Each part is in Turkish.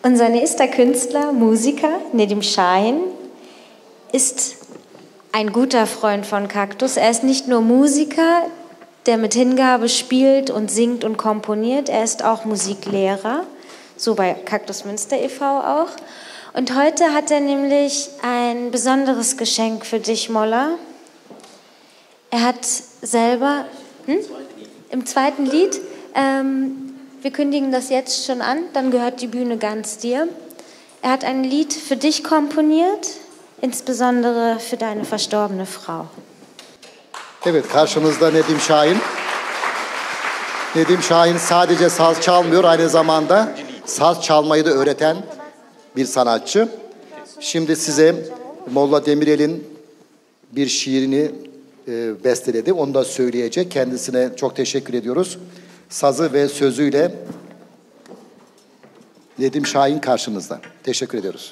Unser nächster Künstler, Musiker, Nedim Şahin, ist ein guter Freund von Kaktus. Er ist nicht nur Musiker, der mit Hingabe spielt und singt und komponiert, er ist auch Musiklehrer, so bei Kaktus Münster e.V. auch. Und heute hat er nämlich ein besonderes Geschenk für dich, Molla. Er hat selber, im zweiten Lied, wir kündigen das jetzt schon an, dann gehört die Bühne ganz dir. Er hat ein Lied für dich komponiert, insbesondere für deine verstorbene Frau. Evet, karşımızda Nedim Şahin. Nedim Şahin sadece saz çalmıyor, aynı zamanda saz çalmayı da öğreten bir sanatçı. Şimdi size Molla Demirel'in bir şiirini besteledi. Onu da söyleyecek. Kendisine çok teşekkür ediyoruz. Sazı ve sözüyle Nedim Şahin karşınızda. Teşekkür ediyoruz.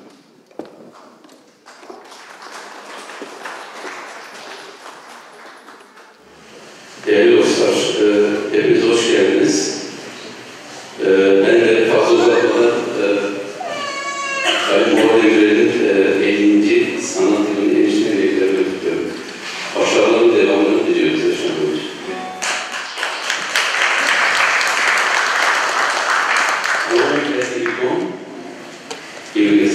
Değerli dostlar, hepiniz hoş geldiniz. Ben de fazla uzatmadan Molla Demirel'in 50. sanat yılının enişte emeklerini tutuyorum. Başarıların devamını diliyoruz yaşamımız. Ahora, en este icono,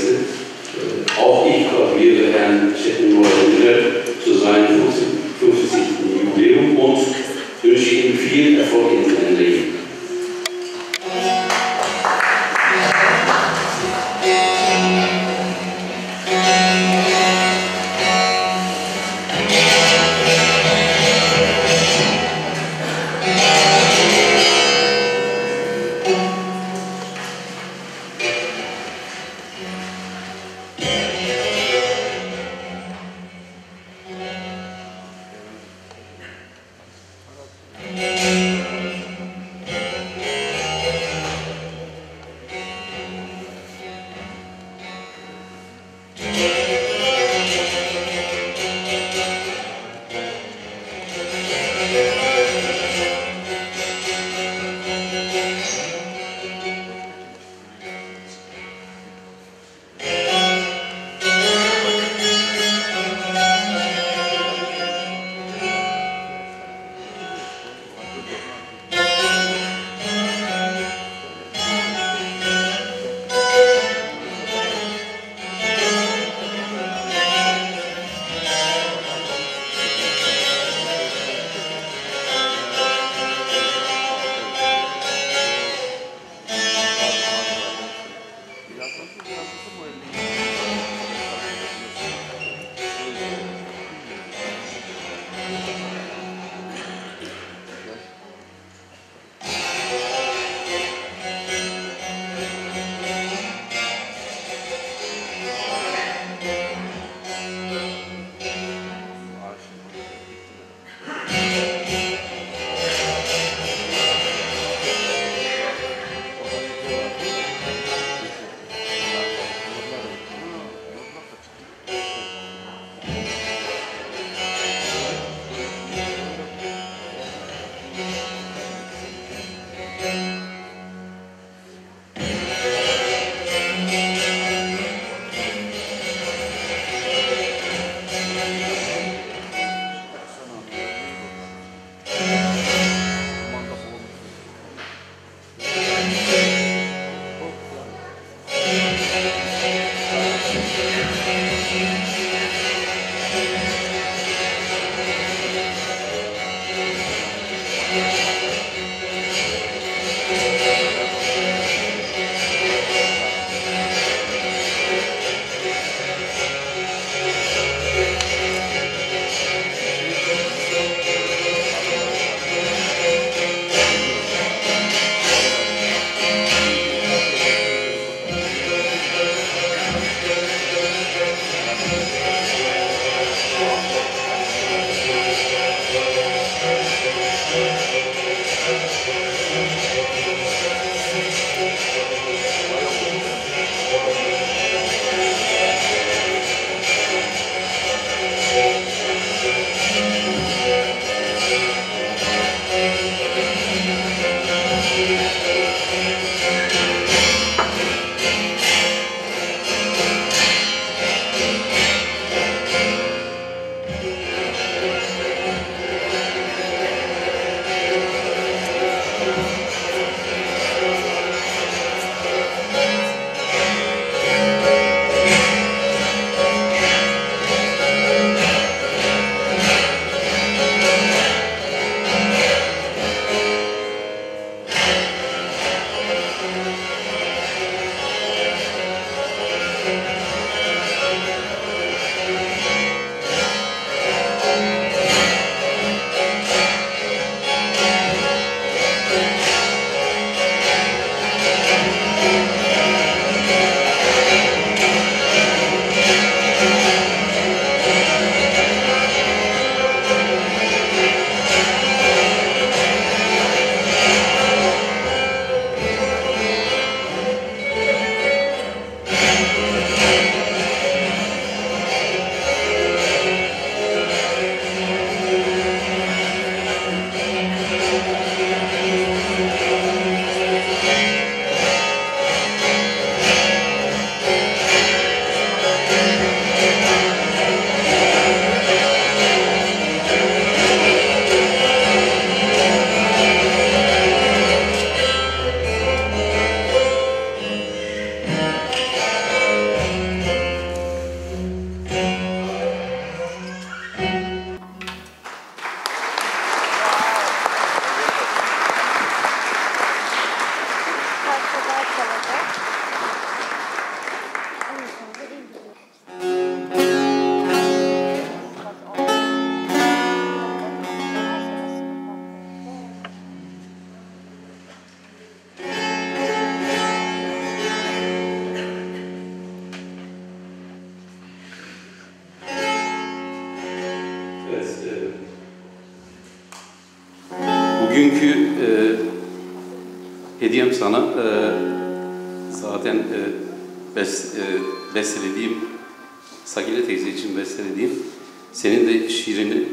hediyem sana zaten bestelediğim, Sakine teyze için bestelediğim, senin de şiir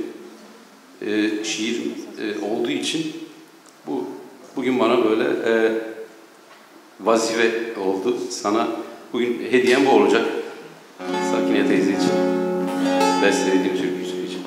olduğu için bugün bana böyle vazife oldu. Sana bugün hediyem bu olacak. Sakine teyze için, bestelediğim türküsü için.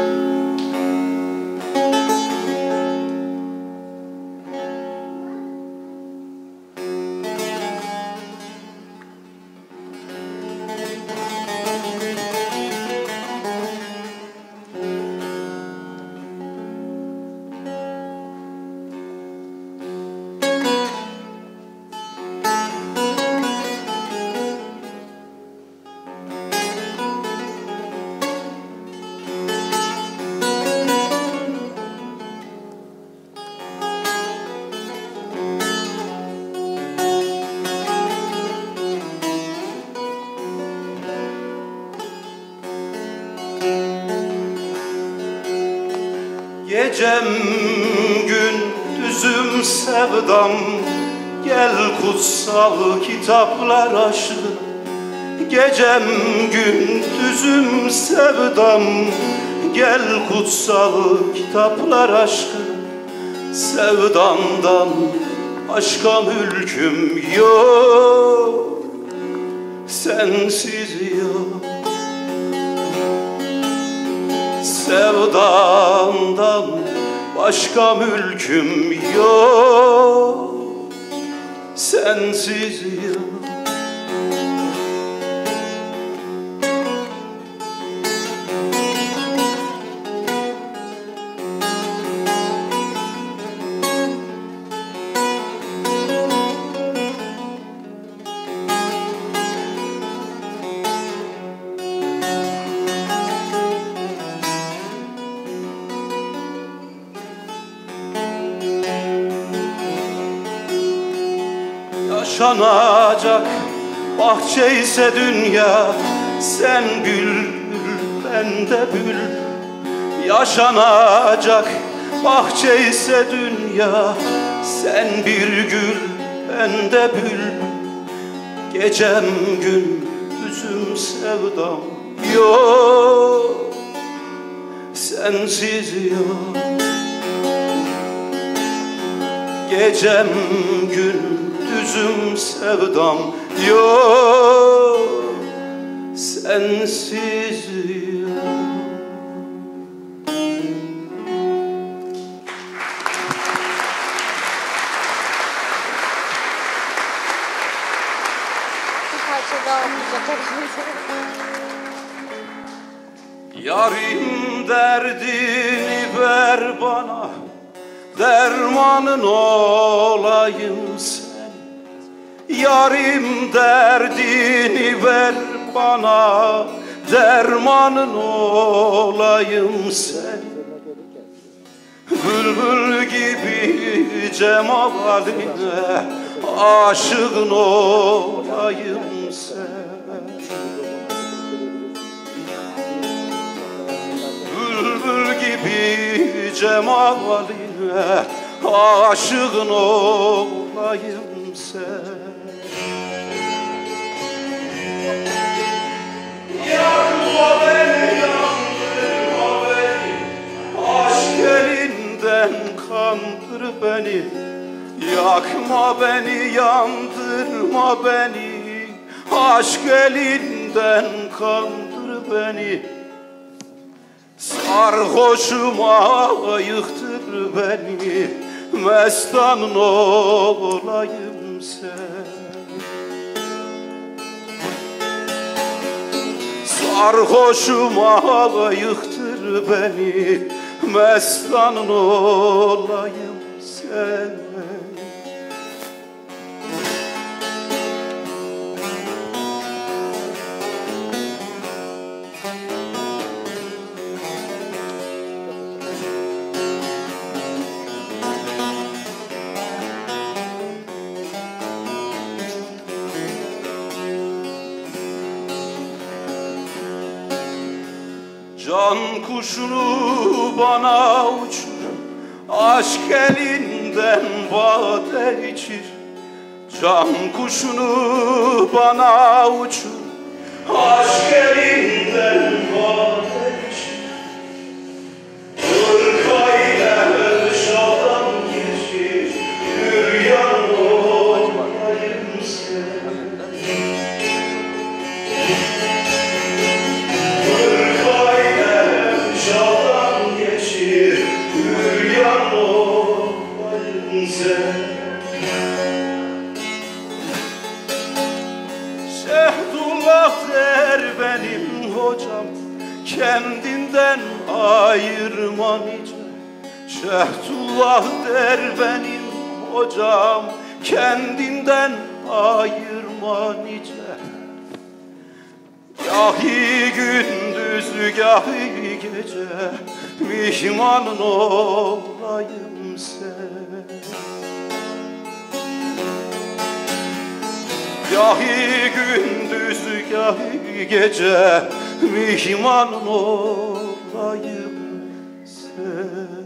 Gecem gündüzüm sevdam, gel kutsal kitaplar aşkına. Gecem gündüzüm sevdam, gel kutsal kitaplar aşkına. Sevdandan başka mülküm yok, sensiz yok. Sevdandan başka mülküm yok, sensiz yok. Yaşanacak bahçe ise dünya, sen bülbül ben de bülbül. Yaşanacak bahçe ise dünya, sen bir gül ben de bülbül. Gecem gündüzüm sevdam yok, sensiz yok. Gecem gündüzüm sevdam yok, sensiz yok. Yarim derdini ver bana, dermanın olayım sen. Yarim derdini ver bana, dermanın olayım sen. Bülbül gibi cemaline aşığın olayım sen. Bülbül gibi cemaline aşığın olayım sen. Yakma beni, yandırma beni, aşk elinden kandır beni. Yakma beni, yandırma beni, aşk elinden kandır beni. Sarhoşuma yıktır beni, mestanın olayım sen. Sarhoşuma yıktır beni, mestanın olayım sen. Can kuşunu bana uçur, aşk elinden elinden vade içir, can kuşunu bana uçur. Aşk elinden vade içir, hırkayla şadan geçir, yürüyen olayım sen. Hırkayla şadan geçir, yürüyen olayım sen. Şehdullah der benim hocam, kendinden ayırma nice. Şehdullah der benim hocam, kendinden ayırma nice. Gahi gündüz gahi gece, mihmanın olayım sen. Gahi gündüz gahi gece, mihmanın olayım sen.